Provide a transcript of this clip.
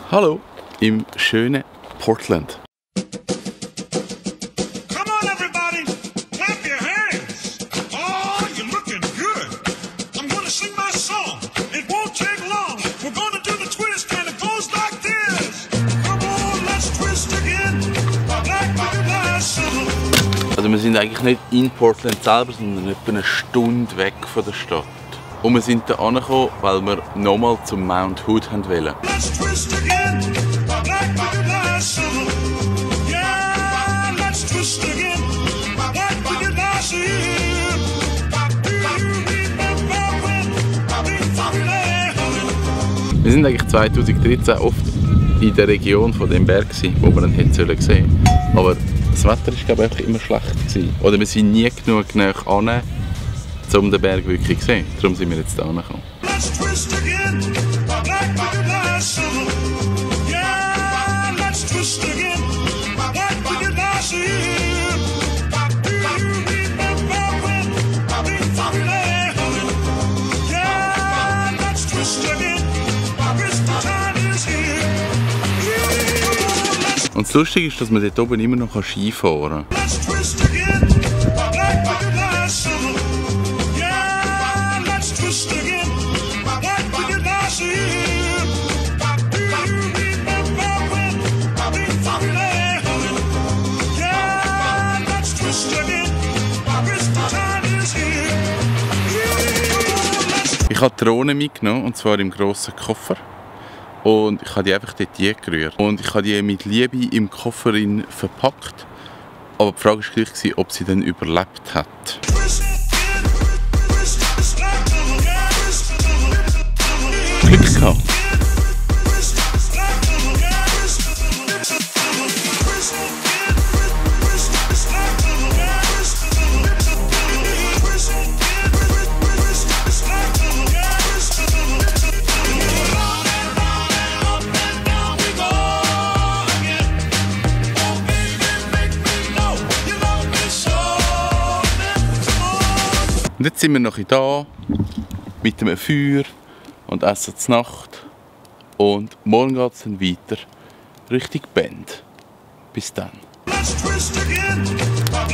Hallo im schönen Portland. Also wir sind eigentlich nicht in Portland selber, sondern etwa eine Stunde weg von der Stadt. Und wir sind hier angekommen, weil wir nochmal zum Mount Hood wollten. Wir sind eigentlich 2013 oft in der Region von dem Berg, wo wir ihn hätten sehen sollen. Aber das Wetter war, glaube ich, immer schlecht. Oder wir sind nie genug nah an, um den Berg wirklich zu sehen. Darum sind wir jetzt hier angekommen. Und das Lustige ist, dass man dort oben immer noch Ski fahren kann. Ich habe die Drohne mitgenommen, und zwar im grossen Koffer. Und ich habe die einfach dort gerührt. Und ich habe die mit Liebe im Koffer verpackt. Aber die Frage war gleich, ob sie dann überlebt hat. Glück gehabt. Und jetzt sind wir noch hier mit einem Feuer und essen zur Nacht. Und morgen geht es dann weiter Richtung Bend. Bis dann.